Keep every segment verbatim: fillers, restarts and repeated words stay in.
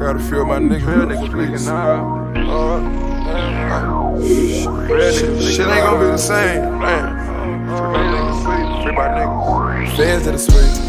got a few of my niggas, real niggas leaking out. Uh, real niggas, shit ain't gonna be the same, man. Free my niggas. Feds to the sweet.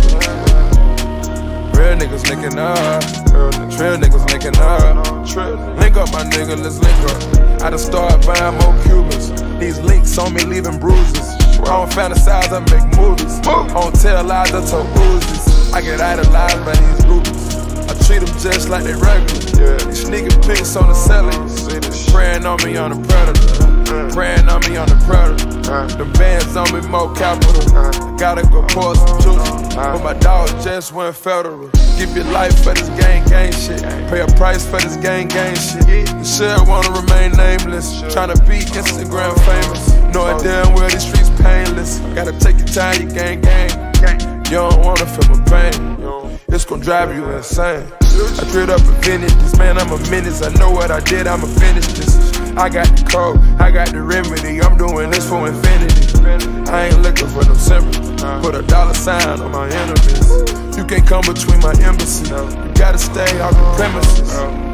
Real niggas linking up. Real niggas linking up. Link up, my nigga, let's link up. I done started buying more Cubans. These links on me leaving bruises. I don't fantasize, I make movies. I don't tell lies, I tell bruises. I get idolized by these groupies. I treat them just like they regular. These sneaking pics on the celly. Praying on me on the predator. Praying on me on the predator. The bands on me more capital. Gotta go pour some juice. But my dog just went federal. Give your life for this gang gang shit. Pay a price for this gang gang shit. You should wanna remain nameless. Tryna be Instagram famous. Knowing damn well these streets painless. Gotta take your time, you gang gang. You don't wanna feel my pain. It's gon' drive you insane. I drilled up a vintage, this man, I'm a menace. I know what I did, I'ma finish this. I got the code, I got the remedy. I'm doing this for infinity. I ain't looking for no sympathy. Put a dollar sign on my enemies. You can't come between my embassy. You gotta stay off the premises.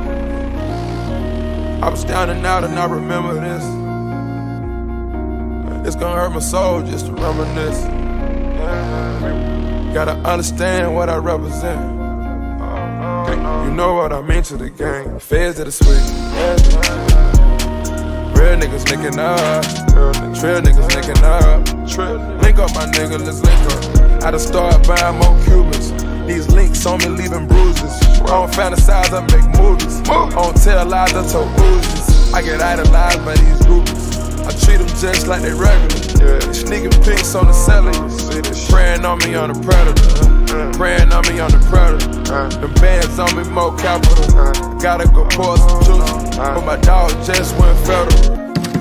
I was down and out and I remember this. It's gonna hurt my soul just to reminisce. Gotta understand what I represent. You know what I mean to the gang. Feds to the sweet. Real niggas linking up. Trill niggas linking up. Link up, my nigga, let's link up. I done started buying more Cubans. These links on me leaving bruises. I don't fantasize, I make movies. I don't tell lies, I tell bruises. I get idolized by these groupies. I treat them just like they regular. Sneaking pics on the celly. Praying on me on the predator. Praying on me on the predator. The bands on me more capital. Gotta go pour some juice. But my dog just went federal.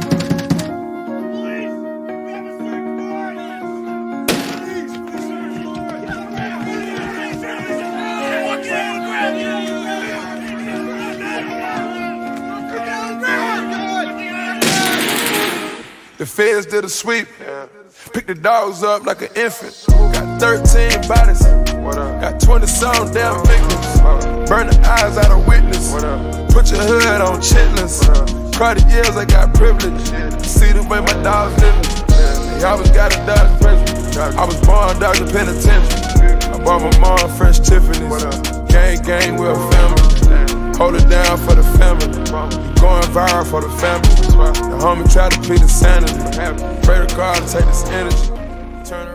The feds did a sweep. Picked the dogs up like an infant. Got thirteen bodies. Got twenty some damn victims. Burn the eyes out of witness. Put your hood on chitlins. Cartiers, I got privilege. See the way my dogs living. I always got a dodge prison. I was born dodge the penitentiary. I bought my mom French Tiffany's. Gang, gang, we're a family. Hold it down for the family. You going viral for the family. The homie try to plead insanity. Pray to God to take this energy. Turn around.